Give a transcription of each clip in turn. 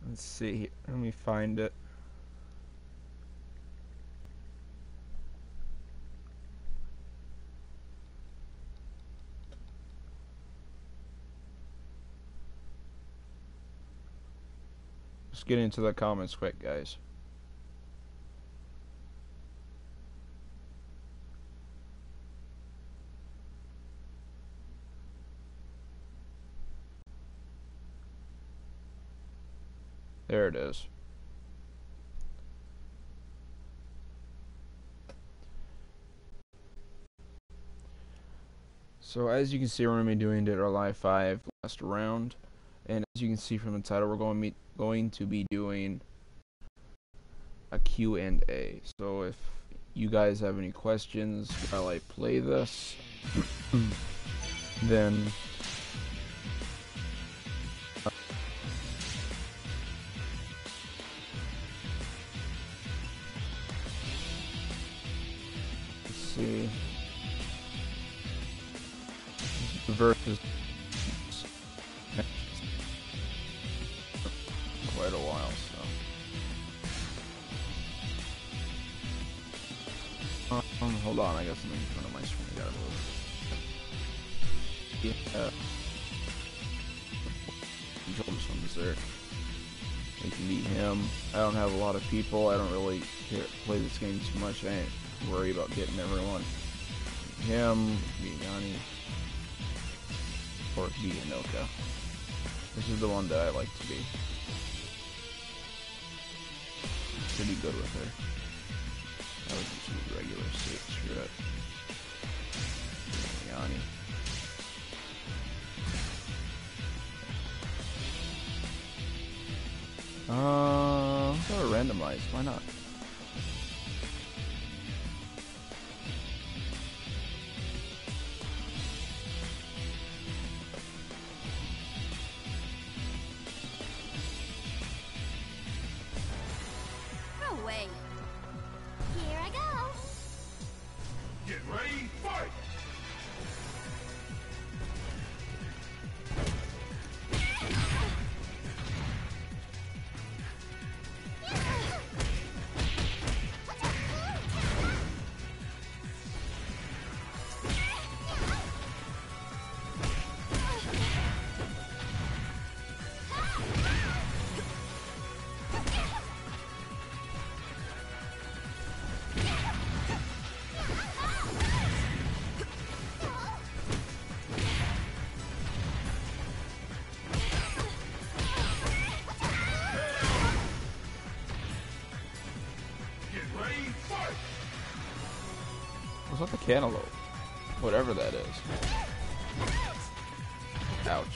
Let's see. Let me find it. Let's get into the comments quick, guys. There it is. So as you can see, we're going to be doing Dead or Alive 5 last round. And as you can see from the title, we're going to be doing a Q&A. So if you guys have any questions while I play this, then let's see. The verse is quite a while, so hold on, I got something in front of my screen. I gotta move. Yeah, control this one is there. You can beat him. I don't have a lot of people. I don't really play this game too much. I ain't worry about getting everyone. Him, beat Yanni, or beat Hinoka. This is the one that I like to be. Pretty good with her. I would just use regular suit. Screw it. Yanni. Sort of randomized. Why not? No way. Here I go. Get ready, fight! Was that the cantaloupe? Whatever that is. Ouch.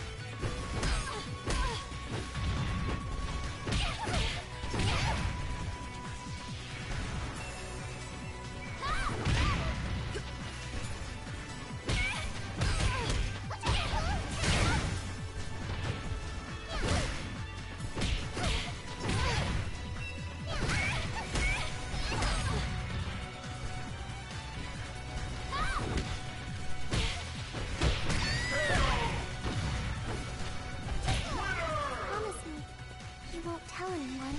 Promise me you won't tell anyone.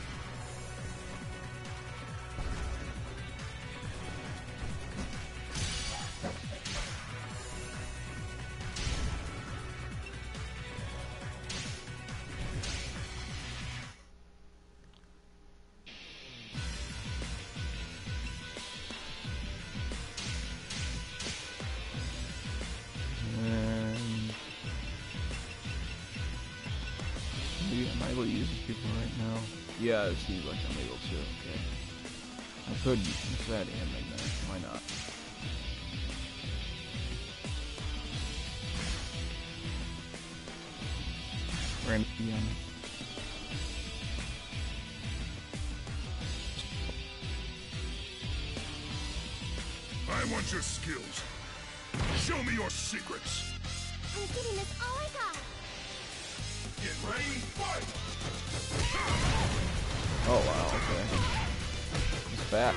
Am I able to use these people right now? Yeah, it seems like I'm able to. Okay. I could use that and Ignite. Why not? Random again. I want your skills. Show me your secrets. I'm giving this all I got. Get ready, fight! Oh wow, okay. He's back.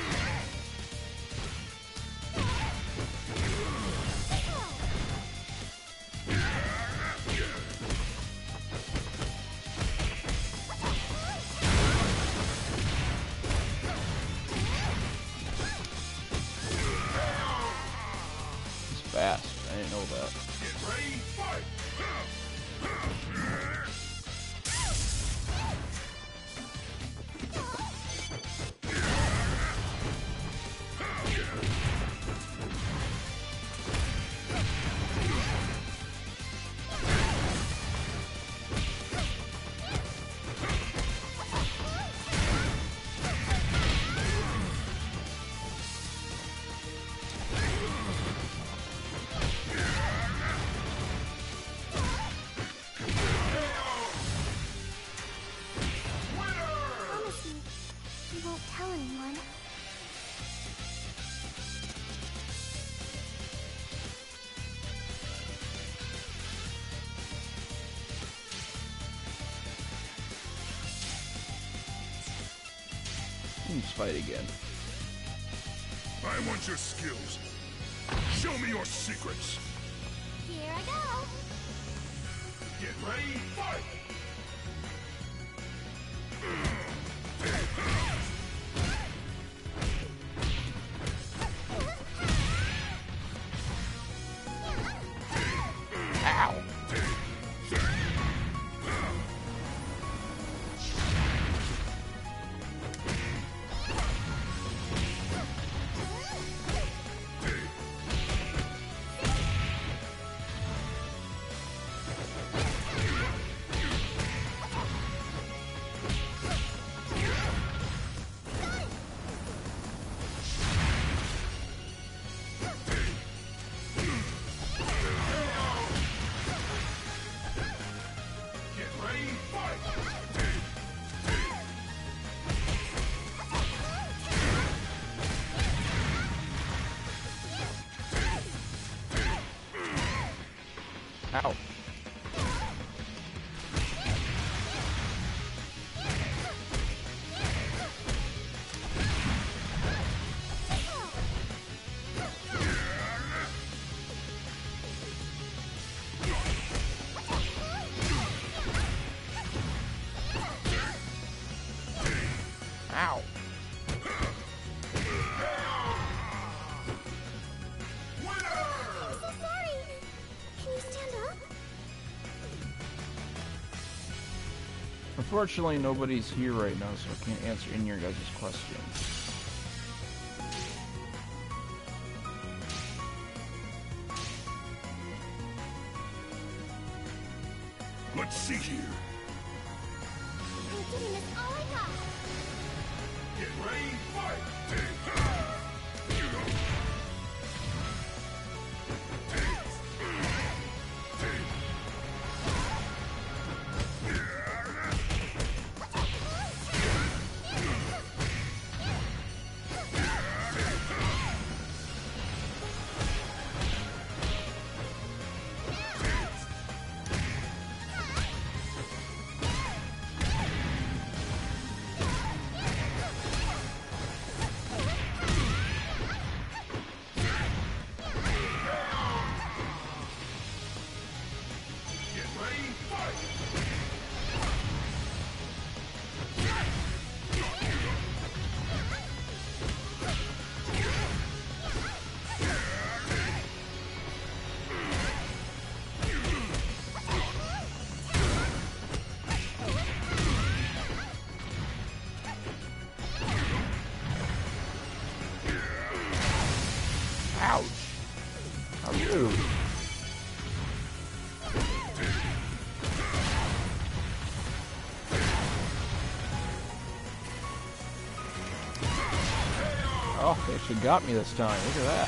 teams fight again. I want your skills. Show me your secrets. Here I go. Get ready, fight! Ow! Ow. Ow. I'm so sorry. Can you stand up? Unfortunately, nobody's here right now, so I can't answer any of your guys' questions. Let's see here. I'm giving this all I got. Get ready, fight! Ouch! How rude. Oh, they actually got me this time. Look at that.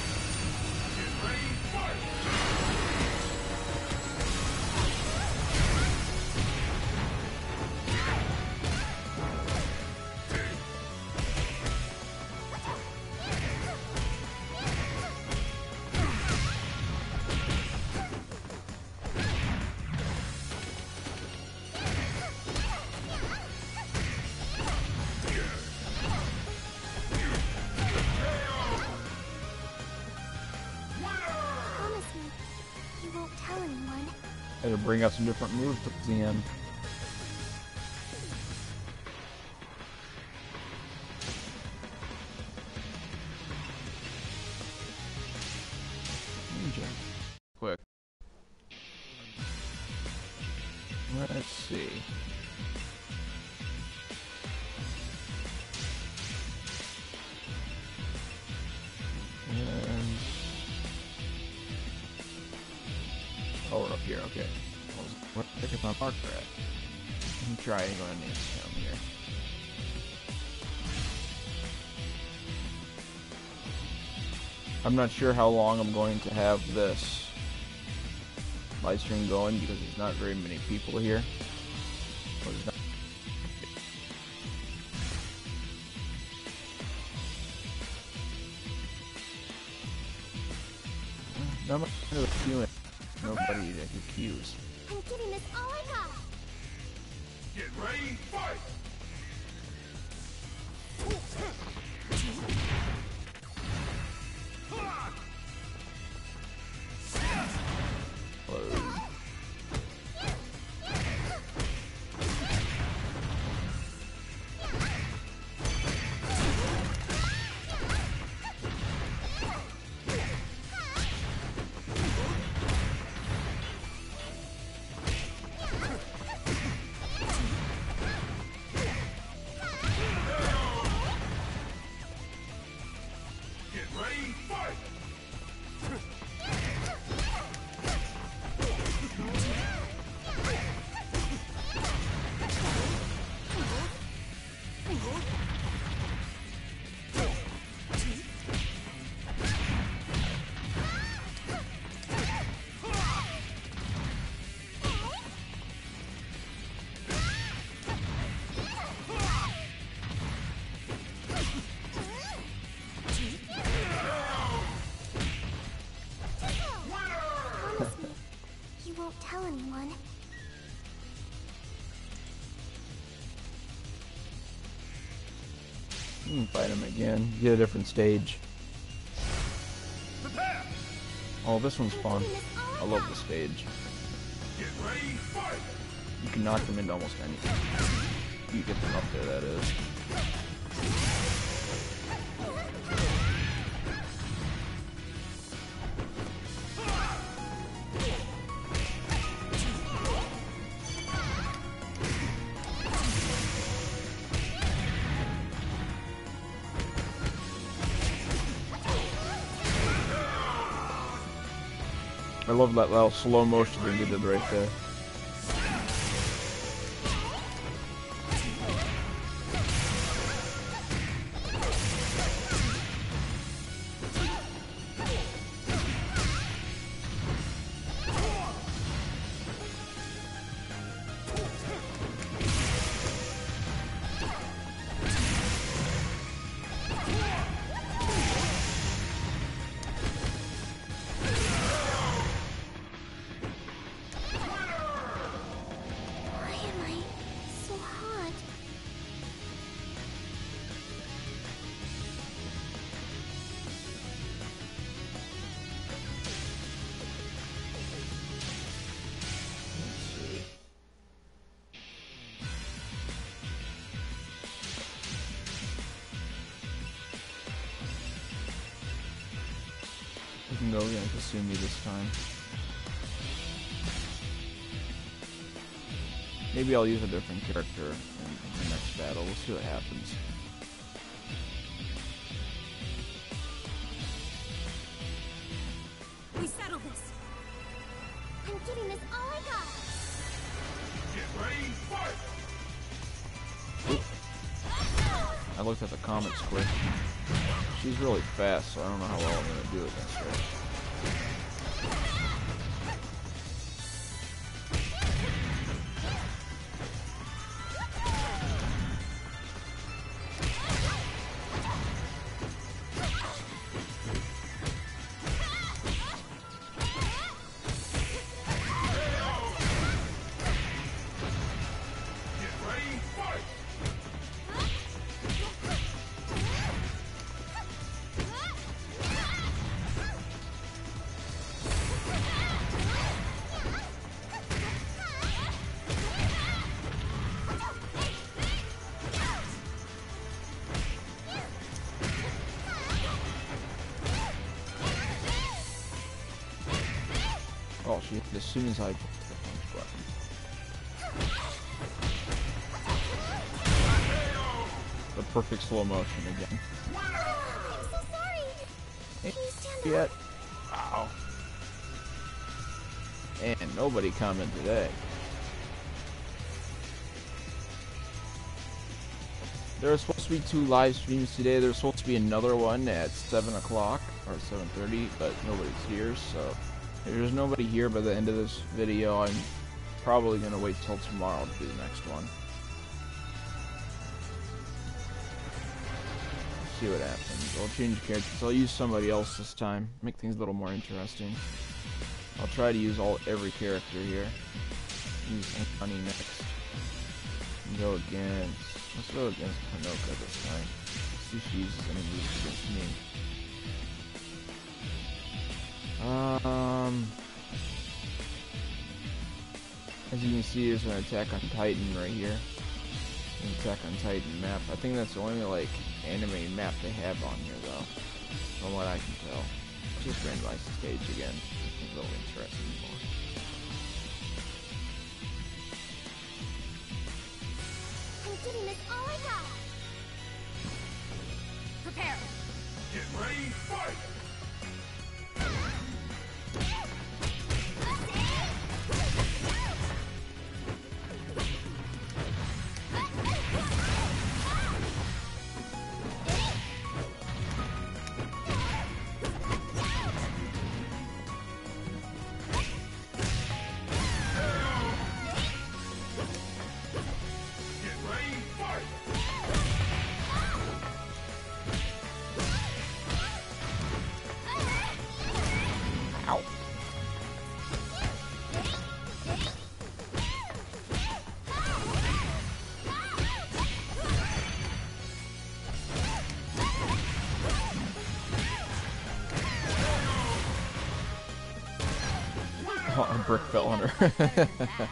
Promise me you won't tell anyone. Had to bring out some different moves at the end. Ninja. Quick. Let's see. And... oh, we're up here, okay. What the heck is my marker at? I'm trying to go and name him here. I'm not sure how long I'm going to have this live stream going because there's not very many people here. Well, there's not- Not much of a queuing. Nobody to accuse. I'm giving this all I got. Get ready, fight! You won't tell anyone. You can fight him again. Get a different stage. Prepare. Oh, this one's fun. I love the stage. Get ready, fight. You can knock them into almost anything. You get them up there, that is. I love that little slow motion thing they did right there. Why am I so hot? You can go again, Kasumi this time. Maybe I'll use a different character in the next battle. We'll see what happens. We settled this. I'm giving this all I got. Get ready, fight. I looked at the comments quick. She's really fast, so I don't know how well I'm gonna do against her. Get ready, fight. Oh, she hit as soon as I pressed the punch button. The perfect slow motion again. I'm so sorry. Can you stand Yet. up? Wow. And nobody commented today. There are supposed to be 2 live streams today. There's supposed to be another one at 7 o'clock or 7:30, but nobody's here, so if there's nobody here by the end of this video, I'm probably going to wait till tomorrow to do the next one. See what happens. I'll change characters. I'll use somebody else this time. Make things a little more interesting. I'll try to use every character here. Use Honey next. And go against... Let's go against Hanoka this time. see if she uses any moves against me. As you can see, there's an Attack on Titan right here. An Attack on Titan map. I think that's the only like anime map they have on here, though, from what I can tell. Just randomized the stage again. It's a little interesting more. I'm giving this all I got. Prepare. Get ready, fight! Get ready, fight! Ow! Oh, a brick fell on her.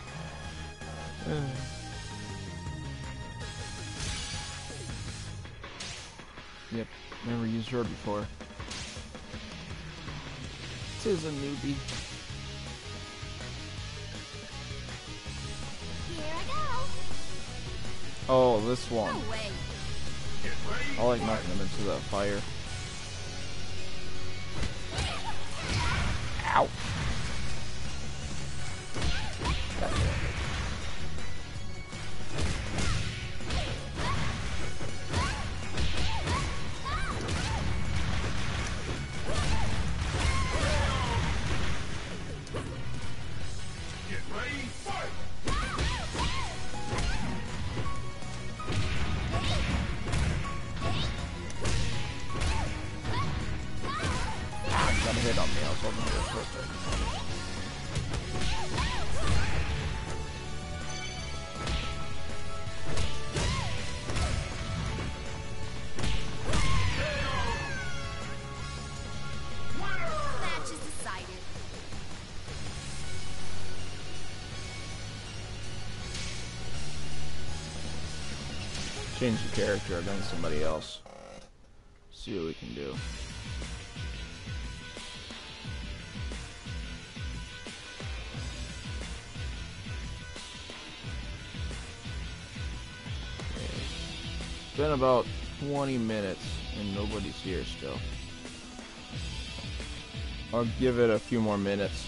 Yep, never used her before. Tis a newbie. Here I go. Oh, this one. No way. Get ready, I like knocking them into the fire. Ow! get ready, fight! Got a hit on me. I was hoping to get perfect. Match is decided. Change the character against somebody else. See what we can do. It's been about 20 minutes and nobody's here still. I'll give it a few more minutes.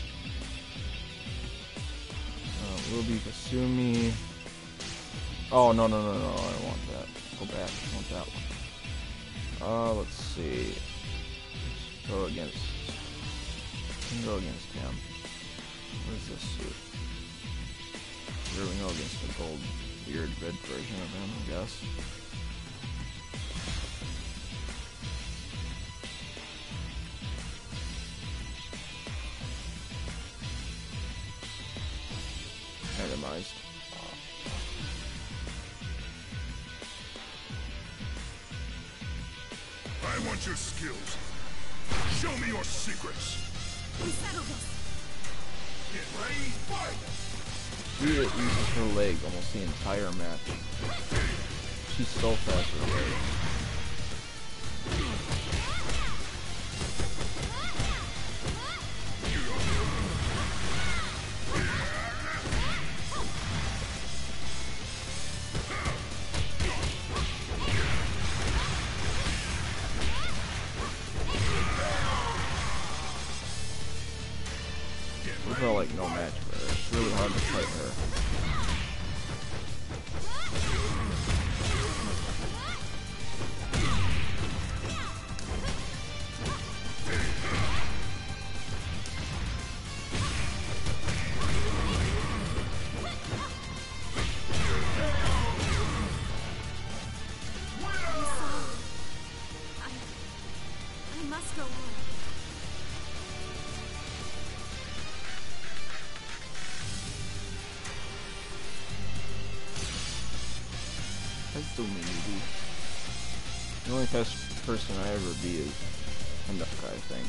Will be Kasumi. Oh, no, I don't want that. Go back. I want that one. Let's see. Let's go against... We can go against him. What is this suit? Here we go against the gold weird red version of him, I guess. Randomized. I want your skills. Show me your secrets. We settle this. Get ready, fight! She uses her leg almost the entire match. She's so fast with her leg. There's no, like, no match for her. It's really hard to fight her. I must go on. That's so many, dude. The only fast person I ever beat is Hendaka, I think.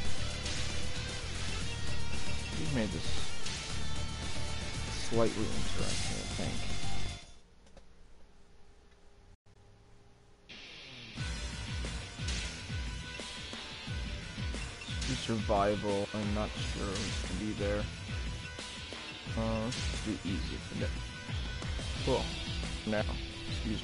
He's made this slightly interesting, I think. Survival, I'm not sure who's gonna be there. Let's just do easy for now. Cool. Now, excuse me.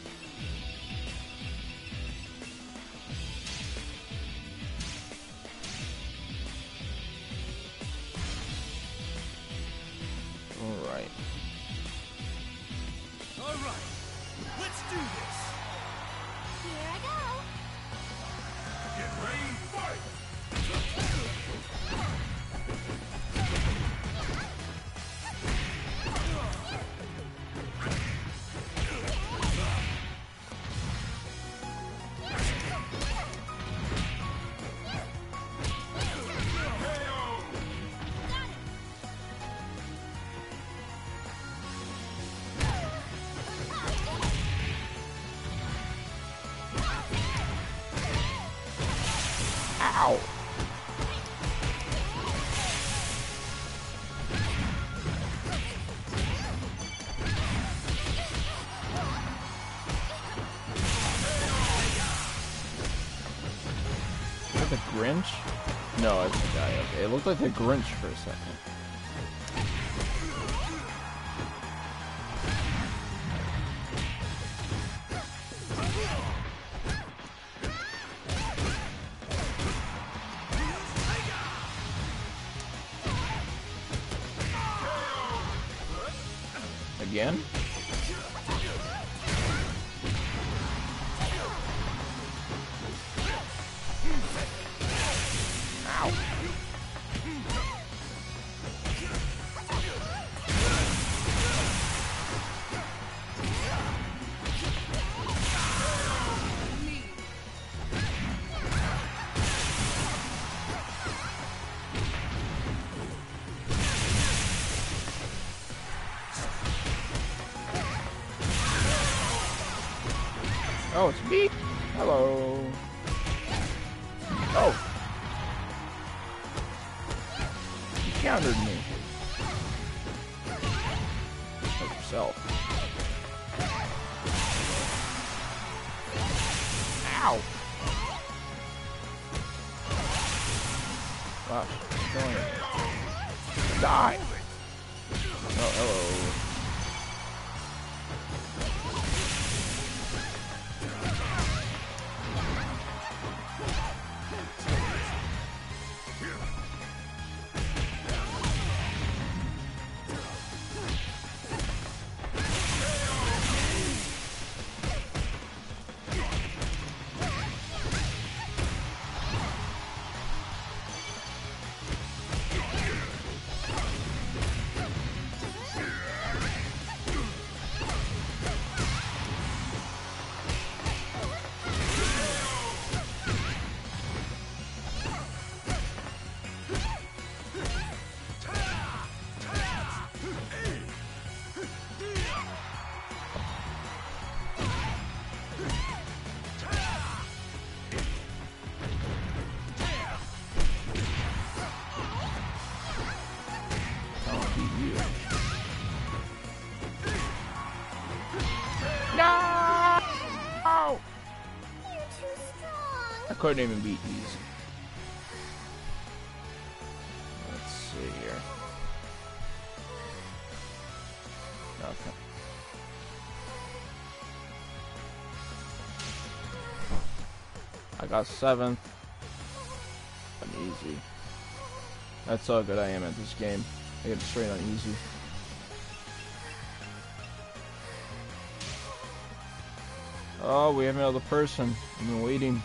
Alright. Alright, let's do this! Here I go. Get ready, fight! Ow! Is that the Grinch? No, it's the guy. Okay, it looked like the Grinch for a second. Again? Ow. Oh, it's me. Hello. Oh. You countered me. Like yourself. Ow. Gosh, what's going on? Die. Oh, hello. I couldn't even beat these. Let's see here. Okay. I got 7th. An easy. That's how good I am at this game. I get it straight on easy. Oh, we have another person. I've been waiting.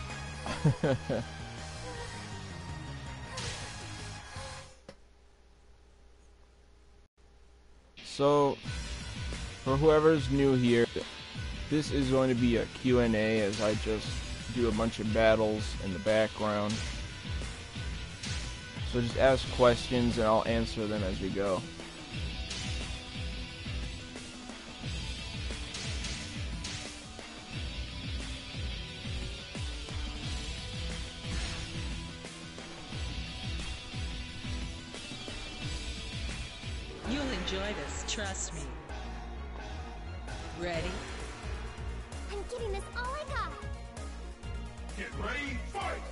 So, for whoever's new here, this is going to be a Q&A as I just do a bunch of battles in the background. So just ask questions and I'll answer them as we go. enjoy this, trust me. Ready? I'm giving this all I got. Get ready, fight!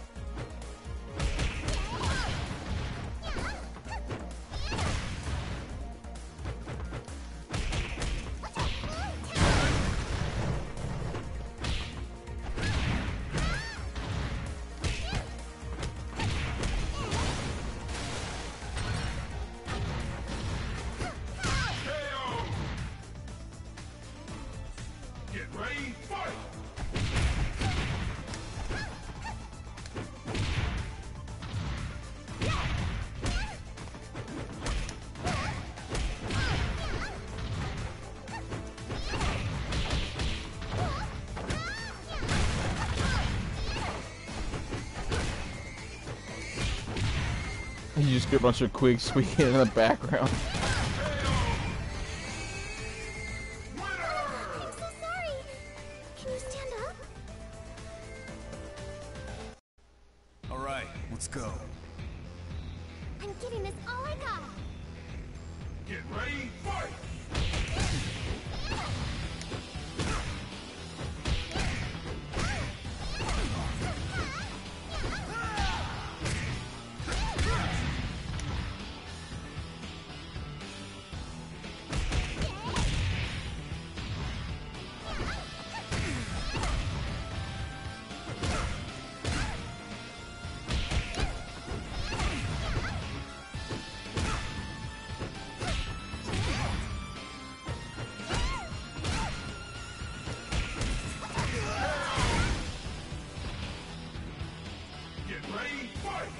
Get ready, fight! You just get a bunch of quigs squeaking in the background. I'm so sorry. Can you stand up? All right, let's go. I'm giving this all I got. Get ready, fight! Get ready, fight!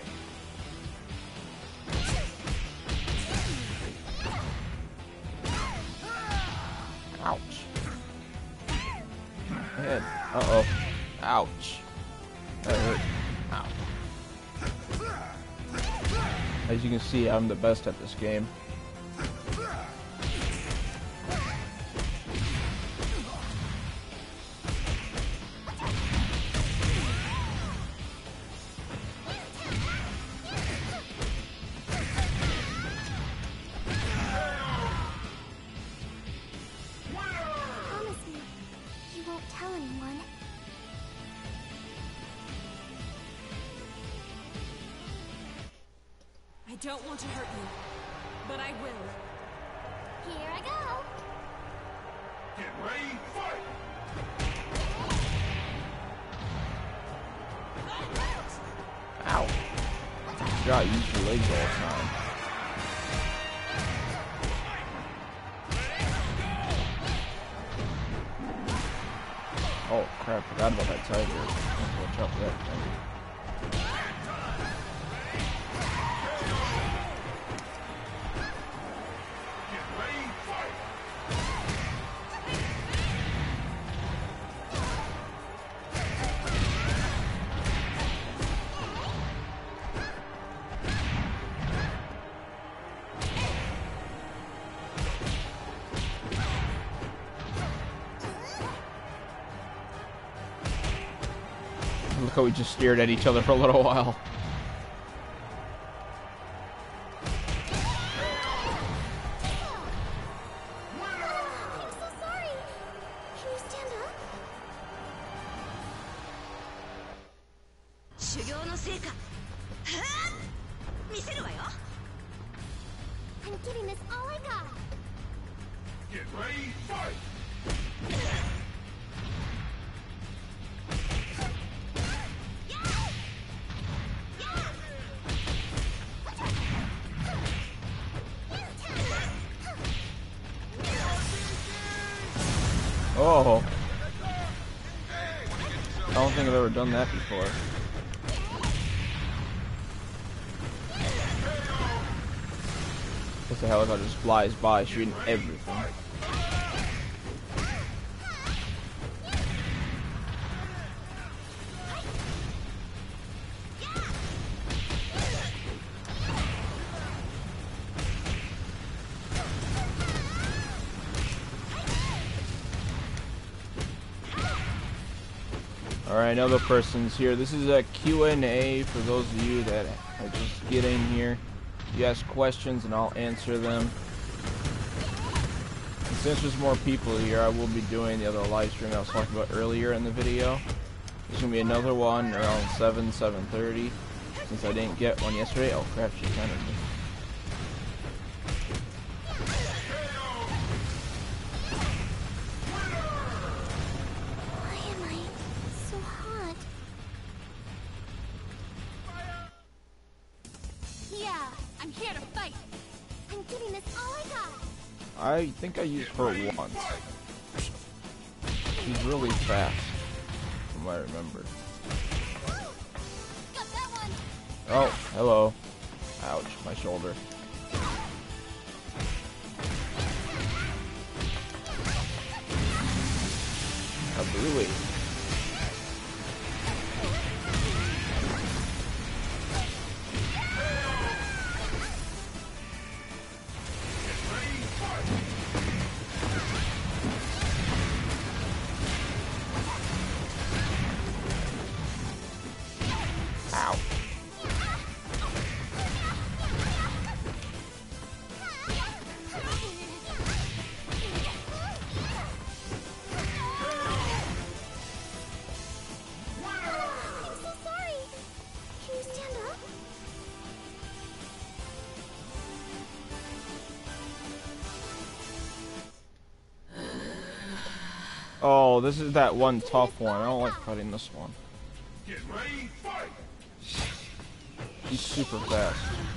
Ouch. Head. Uh-oh. Ouch. That hurt. Ow. As you can see, I'm the best at this game. Promise me you won't tell anyone. I don't want to hurt you, but I will. Here I go. Get ready, fight! Ow. You gotta use your legs all the time. Oh crap, forgot about that tiger. Watch out for that tiger. Get ready, fight! Look how we just stared at each other for a little while. I'm so sorry. Can you stand up? 修行の成果、はあ、見せるわよ。 I'm giving this all I got. Get ready, fight! Oh. I don't think I've ever done that before. Guess the helicopter just flies by shooting everything. Alright, another person's here. This is a Q&A for those of you that are just getting here. You ask questions and I'll answer them. since there's more people here, I will be doing the other live stream I was talking about earlier in the video. There's gonna be another one around 7:30. Since I didn't get one yesterday. Oh crap, she countered me. Why am I so hot? Yeah, I'm here to fight. I'm giving this all I got. I think I used her once. She's really fast, from what I remember. Got that one. Oh, hello. Ouch, my shoulder. Kablooey. Ow. I'm so sorry. Can you stand up? Oh, this is that one tough one. I don't like fighting this one. Get ready, fight! He's super fast.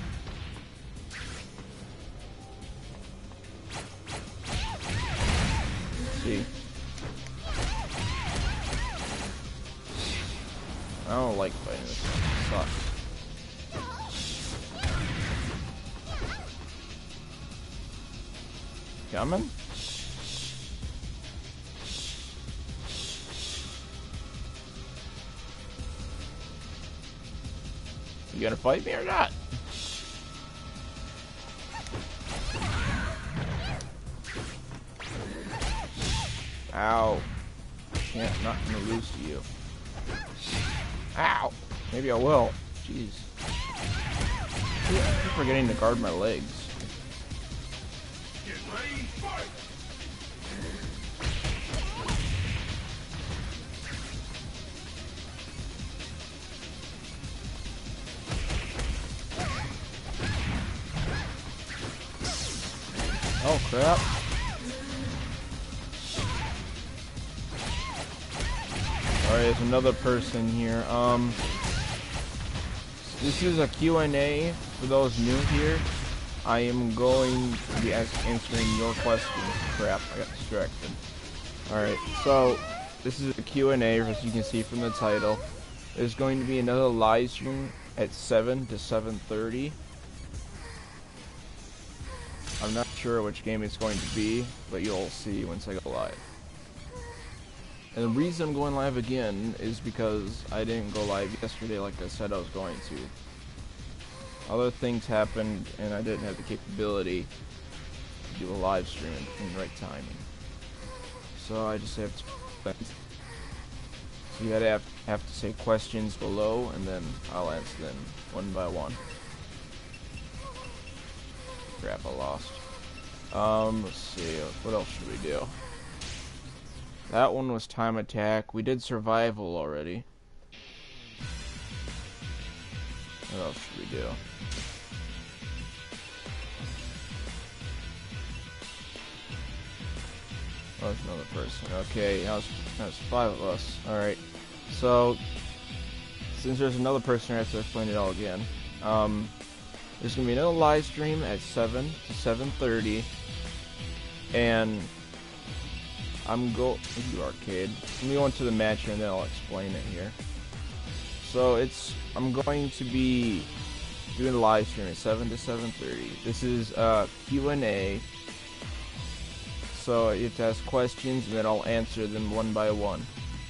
See? I don't like fighting this one. It sucks. Coming? You gonna fight me or not? Ow. Can't, not gonna lose to you. Ow. Maybe I will. Jeez. I keep forgetting to guard my legs. Get ready, fight! Oh crap. Alright, there's another person here. This is a Q&A for those new here. I am going to be answering your questions. Crap, I got distracted. Alright, so this is a Q&A, as you can see from the title. There's going to be another live stream at 7 to 7:30. I'm not sure which game it's going to be, but you'll see once I go live. And the reason I'm going live again is because I didn't go live yesterday like I said I was going to. Other things happened and I didn't have the capability to do a live stream in the right timing. So I just have to... So you gotta have to say questions below and then I'll answer them one by one. Crap, I lost. Let's see, what else should we do? That one was time attack. We did survival already. What else should we do? Oh, there's another person. Okay, now it's 5 of us. Alright. So, since there's another person, I have to explain it all again. There's going to be another live stream at 7 to 7:30. And I'm going to arcade. Let me go into the match here and then I'll explain it here. So I'm going to be doing a live stream at 7 to 7:30. This is Q&A. So you have to ask questions and then I'll answer them one by one.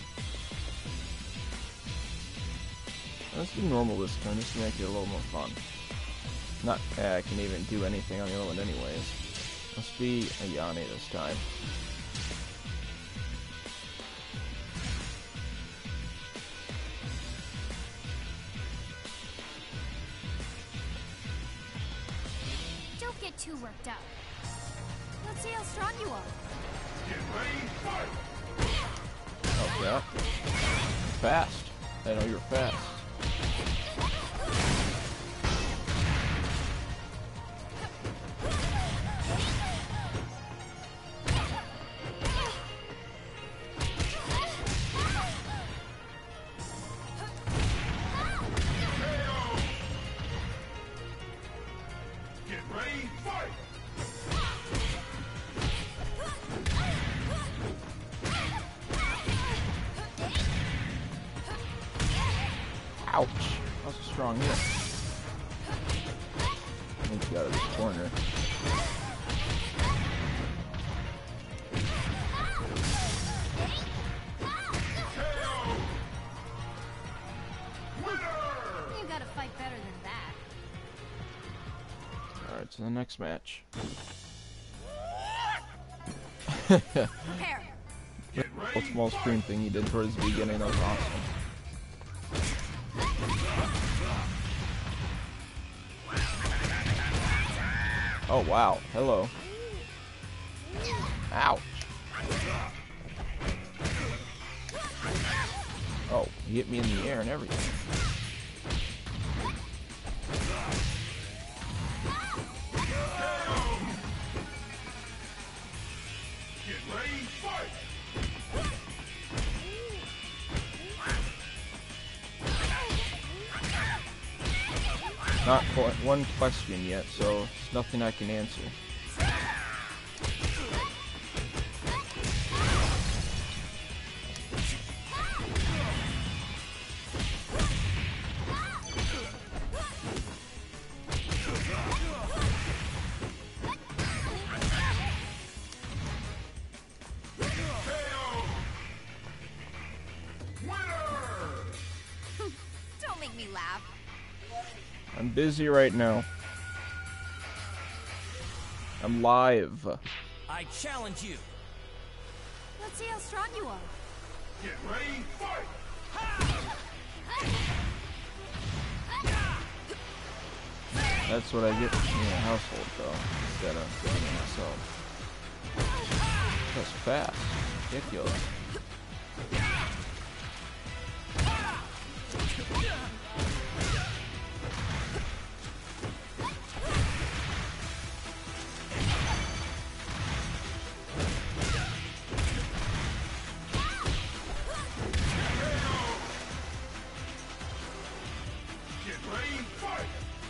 Let's do normal this time, just to make it a little more fun. Not, I can even do anything on the other one anyways. Must be Ayane this time. Don't get too worked up. Let's Let's see how strong you are. Get ready, fight! Oh yeah. Fast. I know you're fast. Get ready, fight! Ouch. That was a strong hit. I think he got out of the corner. You gotta fight better than that. Alright, to the next match. Prepare. That small screen thing he did towards the beginning, that was awesome. Oh wow, hello. Ouch. Oh, he hit me in the air and everything. Get ready, fight! Not one question yet, so it's nothing I can answer. Don't make me laugh. I'm busy right now. I'm live. I challenge you. Let's see how strong you are. Get ready, fight! That's what I get from being a household, though, instead of doing it myself. That's fast. Ridiculous. Get ready, fight!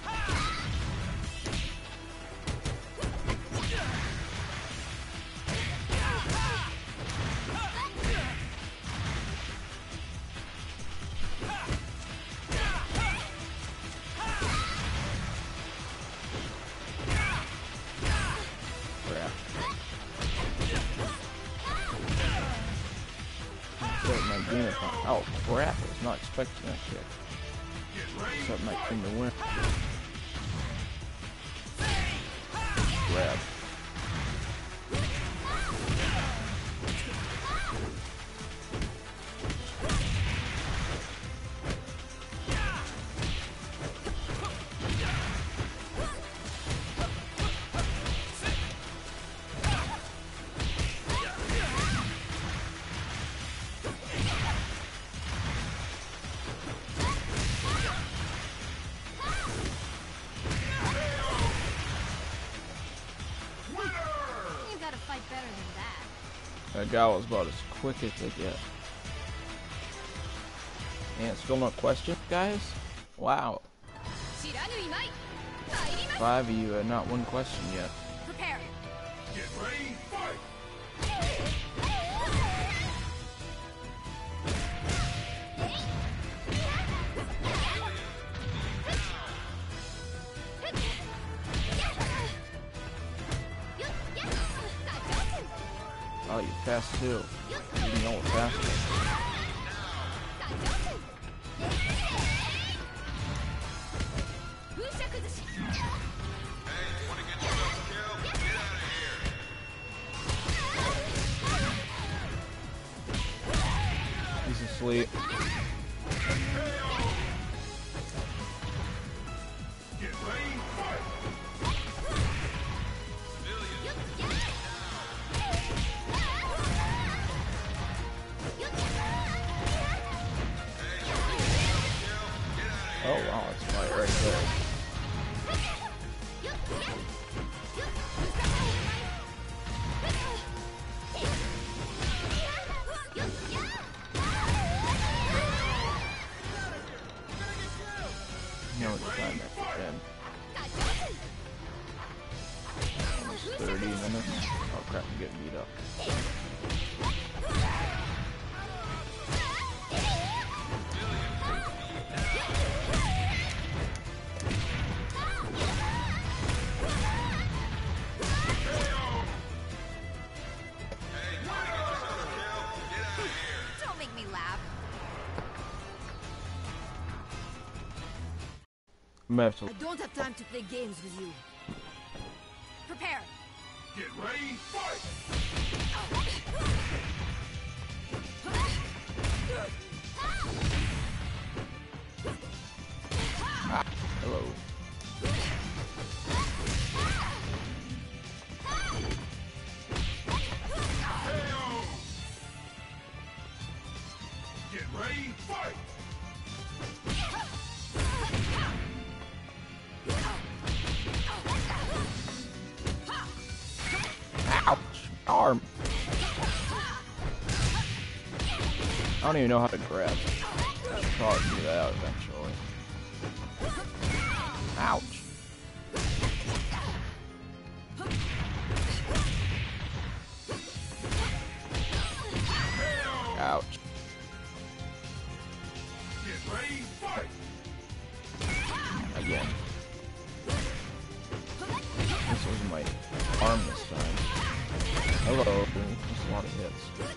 Crap. Set my game account. Oh crap! I was not expecting that shit. Set my team to win. Grab. You gotta fight better than that. That guy was about as quick as they get. And still no question, guys? Wow. 知らぬいまい。入ります。 5 of you had not one question yet. Prepare. Get ready, fight! Oh, you're fast too. You know we're fast. He's asleep. Get ready, fight! Oh wow, that's fire right there. No, it's time after 10. Almost 30 minutes. Oh crap, I'm getting beat up. Don't make me laugh. I'm gonna have to. I don't have time to play games with you. Prepare. Get ready, fight! Hello. Get ready, fight! Ouch! Arm! I don't even know how to grab. I'll probably do that out eventually. Ouch! Ouch. Get ready, fight! Again. This was my arm this time. Hello. That's a lot of hits.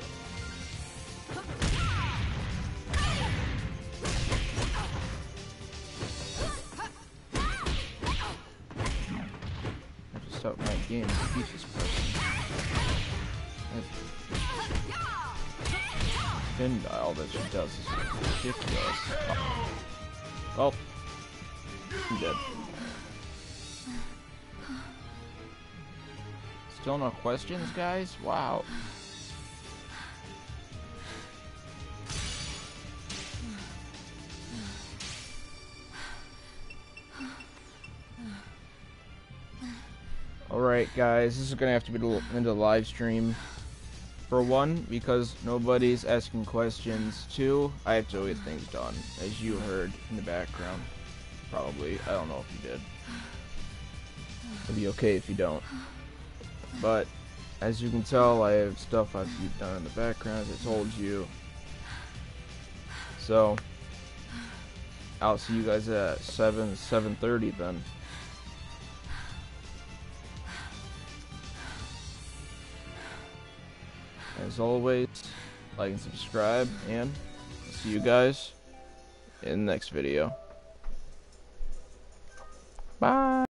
I have to stop my game to beat this person. That pin dial that she does is ridiculous. Oh. I'm dead. Still no questions, guys? Wow. Alright, guys, this is gonna have to be into the live stream. For one, because nobody's asking questions. Two, I have to get things done, as you heard in the background. Probably. I don't know if you did. It'll be okay if you don't. But, as you can tell, I have stuff I've done in the background, as I told you. So, I'll see you guys at 7:30 then. As always, like and subscribe, and I'll see you guys in the next video. Bye!